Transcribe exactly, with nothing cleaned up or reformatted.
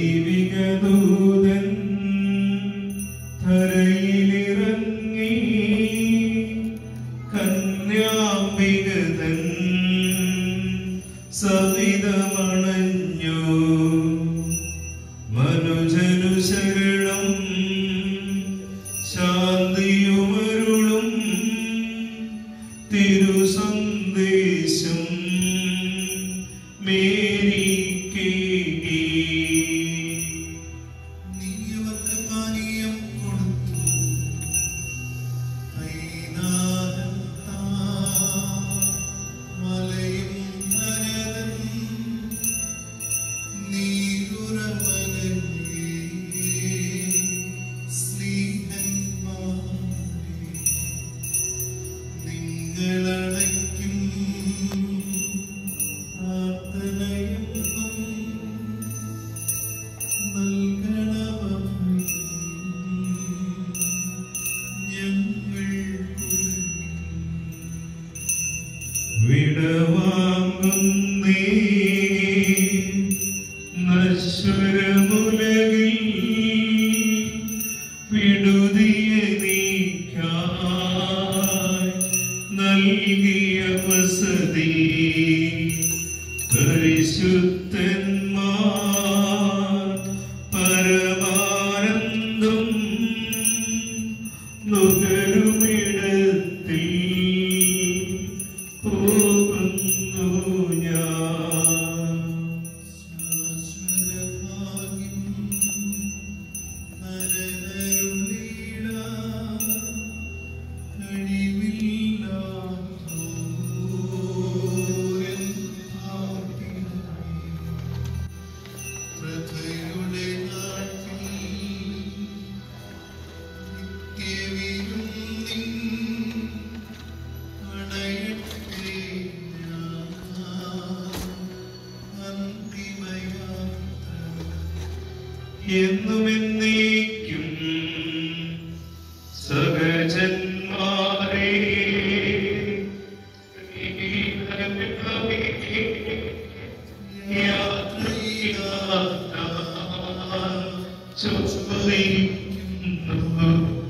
ദൈവികദൂതൻ ധരയിലിറങ്ങി കന്യാംബികതൻ സവിതമണഞ്ഞു മനുജനു ശരണം ശാന്തിയുമരുളും തിരുസന്ദേശം മേരിക്കേ നീയവർക്ക് പാനീയം കൊടുത്തു ഐനാഹം മലയും ഭരതൻ നീരുറവനേ സ്നേഹന്മാരെ നിങ്ങളടയ്ക്കും പ്രാർത്ഥനയെന്നും നൽകണമെന്നും ഞങ്ങൾക്കു വിടവാങ്ങുന്നേ നശ്വരമുലകിൽ വിടുതിയെ നീക്കായി നൽകിയ വസതി പരിശുദ്ധന്മാർ പരമാനന്ദം നുകരുമിടത്തിൽ പോകുന്നു ഞാൻ. ശാശ്വതഭാഗ്യം നരനരുളീട കഴിവില്ലാത്തോരൻ ഭാഗ്യമായി പ്രഥയുടെ നാട്ടിൽ നിത്യവിരുന്നിൻ അണയട്ടെ ഞാൻ അന്തിമയാത്ര എന്നുമെന്നേക്കും സഹജന്മാരെ ചോദിക്കുന്നു